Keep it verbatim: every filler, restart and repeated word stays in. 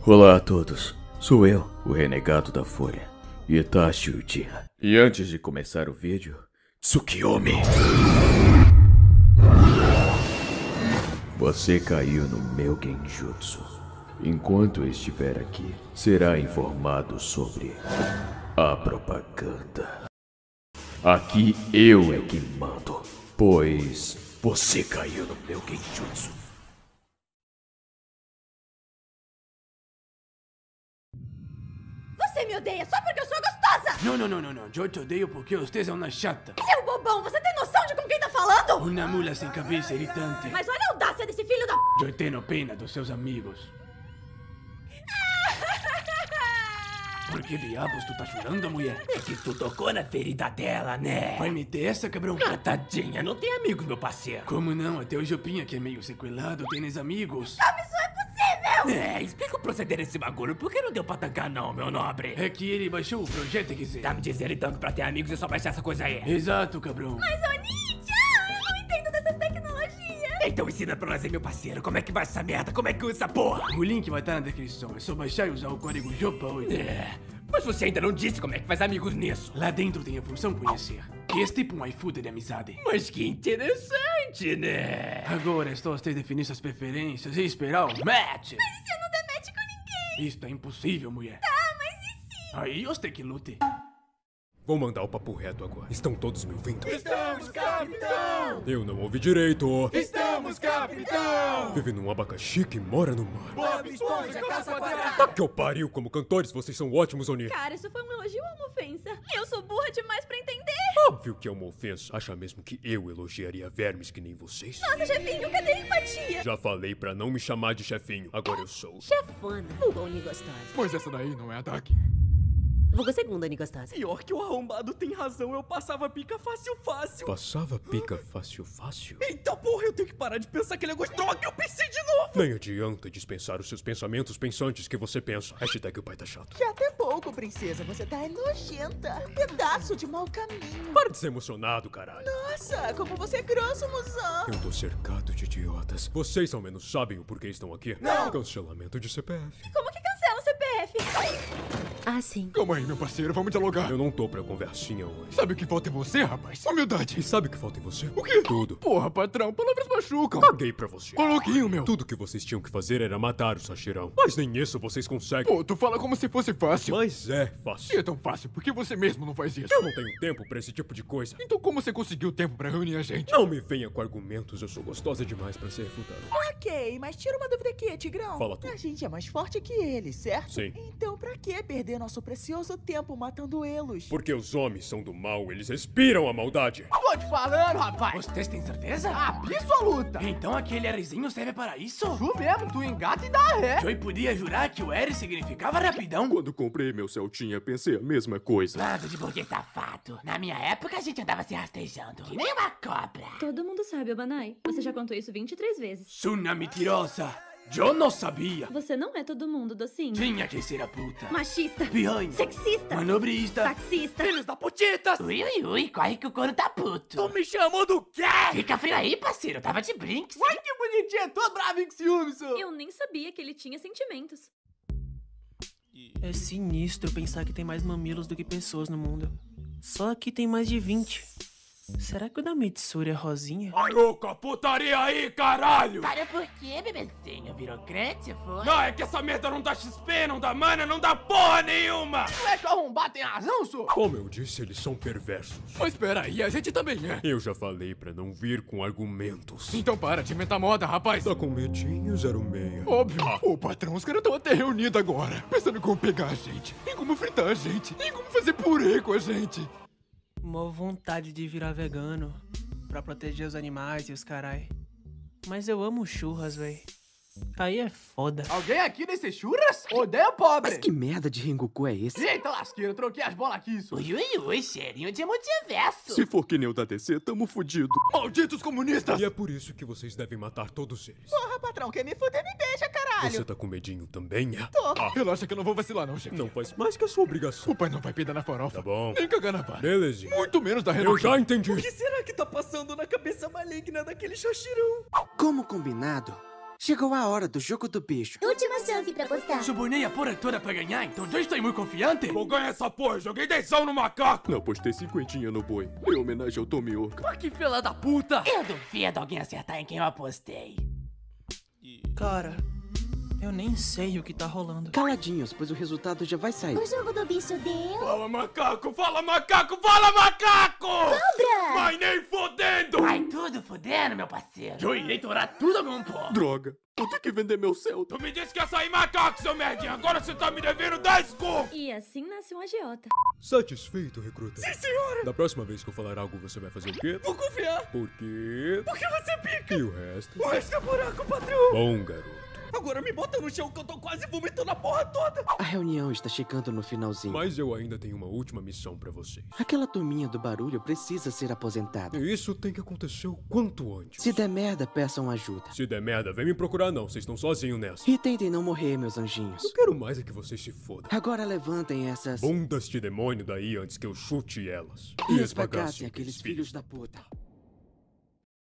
Olá a todos, sou eu, o renegado da Fúria, Itachi Uchiha. E antes de começar o vídeo, Tsukiyomi! Você caiu no meu genjutsu. Enquanto eu estiver aqui, será informado sobre a propaganda. Aqui eu é quem mando, pois você caiu no meu genjutsu. Você me odeia só porque eu sou gostosa! Não, não, não, não, não. Eu te odeio porque você é uma chata. Seu bobão, você tem noção de com quem tá falando? Uma mula sem cabeça irritante. Mas olha a audácia desse filho da... Eu tenho pena dos seus amigos. Por que diabos tu tá chorando, mulher? É que tu tocou na ferida dela, né? Vai meter essa, cabrão? Ah, tadinha, não tem amigos, meu parceiro. Como não? Até o Jopinha, que é meio sequelado, tens amigos. Como isso é possível? É, explica o proceder desse bagulho. Por que não deu pra tancar não, meu nobre? É que ele baixou o projeto, quer dizer. Tá me dizendo então que pra ter amigos é só baixar essa coisa aí. Exato, cabrão. Mas, ô ninja, eu não entendo dessas tecnologias. Então ensina pra nós aí, meu parceiro. Como é que vai essa merda? Como é que usa essa porra? O link vai estar na descrição. É só baixar e usar o código Jopa oito. É, mas você ainda não disse como é que faz amigos nisso. Lá dentro tem a função conhecer, que é tipo um iFood de amizade. Mas que interessante, né? Agora é só você definir suas preferências e esperar o match. Mas e se eu não der match com ninguém? Isso é impossível, mulher. Tá, mas e se... Aí você que lute. Vou mandar o papo reto agora. Estão todos me ouvindo? Estamos, capitão! Eu não ouvi direito. Estamos, capitão! Vive num abacaxi que mora no mar. Bob Esponja, caça quadrada! Tá que eu pariu, como cantores vocês são ótimos, Oni. Cara, isso foi um elogio ou uma ofensa? Eu sou burra demais pra entender. Óbvio que é uma ofensa. Acha mesmo que eu elogiaria vermes que nem vocês? Nossa, chefinho, cadê a empatia? Já falei pra não me chamar de chefinho. Agora eu sou. Chefona, vulgo Oni gostosa. Pois essa daí não é ataque. Vulgo segunda Oni gostosa. Pior que o arrombado tem razão, eu passava pica fácil, fácil. Passava pica fácil, fácil? Eita porra, eu tenho que parar de pensar que ele é gostoso, que eu pensei de novo. Nem adianta dispensar os seus pensamentos pensantes que você pensa. Hashtag o pai tá chato. Que até pouco, princesa. Você tá nojenta. Um pedaço de mau caminho. Para de ser emocionado, caralho. Nossa, como você é grosso, musão. Eu tô cercado de idiotas. Vocês ao menos sabem o porquê estão aqui? Não! Cancelamento de C P F. Como que cancela o C P F? Ah, sim. Calma aí, meu parceiro, vamos dialogar. Eu não tô pra conversinha hoje. Sabe o que falta em você, rapaz? Humildade. E sabe o que falta em você? O quê? Tudo. Porra, patrão, palavras machucam. Caguei pra você. Maluquinho, meu. Tudo que vocês tinham que fazer era matar o Sashirão. Mas nem isso vocês conseguem. Pô, tu fala como se fosse fácil. Mas é Se fácil. é tão fácil, por que você mesmo não faz isso? Eu não tenho tempo pra esse tipo de coisa. Então como você conseguiu tempo pra reunir a gente? Não me venha com argumentos, eu sou gostosa demais pra ser refutada. Ok, mas tira uma dúvida aqui, Tigrão. Fala tu. A gente é mais forte que eles, certo? Sim. Então pra que perder nosso precioso tempo matando eles? Porque os homens são do mal, eles respiram a maldade. Tô te falando, rapaz. Vocês têm certeza? Absoluta. Então aquele Rzinho serve para isso? Tu mesmo, tu engata e dá ré. Joey podia jurar que o R significava rapidão. Quando comprei meu Celtinha, pensei a mesma coisa. Bando de burguês safado. Na minha época, a gente andava se rastejando. Que nem uma cobra. Todo mundo sabe, Obanai. Você já contou isso vinte e três vezes. Suna mentirosa. Eu não sabia. Você não é todo mundo, docinho. Tinha que ser a puta. Machista. Piranha. Sexista. Manobrista. Taxista. Filhos da putitas! Ui, ui, ui, corre que o couro tá puto. Tu me chamou do quê? Fica frio aí, parceiro. Eu tava de brinks. Ai, que bonitinha. Tô bravo em ciúmes, senhor. Eu nem sabia que ele tinha sentimentos. É sinistro pensar que tem mais mamilos do que pessoas no mundo. Só aqui tem mais de vinte. Será que o da Mitsuri é rosinha? Parou com a putaria aí, caralho! Para por quê, bebezinho? Virou crente, foi? Não, é que essa merda não dá X P, não dá mana, não dá porra nenhuma! Moleque arrombado tem razão, senhor? Como eu disse, eles são perversos. Mas peraí, a gente também é. Eu já falei pra não vir com argumentos. Então para de inventar moda, rapaz. Tá com medinho, zero seis? Óbvio. Ô, patrão, os caras estão até reunidos agora. Pensando em como pegar a gente, em como fritar a gente, em como fazer purê com a gente. Mó vontade de virar vegano pra proteger os animais e os carai. Mas eu amo churras, véi. Aí é foda. Alguém aqui nesse churras? Odeia pobre! Mas que merda de Rengoku é esse? Eita lasqueira, troquei as bolas aqui, isso. Ui, ui, ui, cheirinho de multiverso. Se for que nem o da D C, tamo fudido. Malditos comunistas! E é por isso que vocês devem matar todos eles. Porra, patrão, quer me fuder, me beija, caralho. Você tá com medinho também, é? Tô. Ah, relaxa que eu não vou vacilar não, chefe. Não faz mais que a sua obrigação. O pai não vai peidar na farofa. Tá bom. Nem cagar na vara. Belezinha. Muito menos da Eu Renault. já entendi. O que será que tá passando na cabeça maligna daquele Shashirão? Como combinado, Chegou a hora do jogo do bicho. Última chance pra apostar. Subornei a porra toda pra ganhar, então já estou muito confiante. Vou ganhar essa porra, joguei dezão no macaco. Não, postei cinquentinha no boi, em homenagem ao Tomioka. Pô, que fila da puta. Eu duvido alguém acertar em quem eu apostei. Cara, eu nem sei o que tá rolando. Caladinhos, pois o resultado já vai sair. O jogo do bicho deu... Fala, macaco, fala, macaco, fala, macaco! Cobra! Mas nem fodendo! Vai tudo fudendo, meu parceiro. Eu irei torar tudo com um pó. Droga, vou ter que vender meu céu. Tu me disse que ia sair macaco, seu merdinha. Agora você tá me devendo dez contos. E assim nasceu um agiota. Satisfeito, recruta? Sim, senhora! Da próxima vez que eu falar algo, você vai fazer o quê? Vou confiar. Por quê? Porque você pica. E o resto? O resto é buraco, patrão. Bom, garoto. Agora me bota no chão que eu tô quase vomitando a porra toda. A reunião está chegando no finalzinho. Mas eu ainda tenho uma última missão pra vocês. Aquela turminha do barulho precisa ser aposentada. E isso tem que acontecer o quanto antes. Se der merda, peçam ajuda. Se der merda, vem me procurar não. Vocês estão sozinhos nessa. E tentem não morrer, meus anjinhos. Eu quero mais é que vocês se fodam. Agora levantem essas... Bundas de demônio daí antes que eu chute elas. E esbagassem aqueles filhos da puta.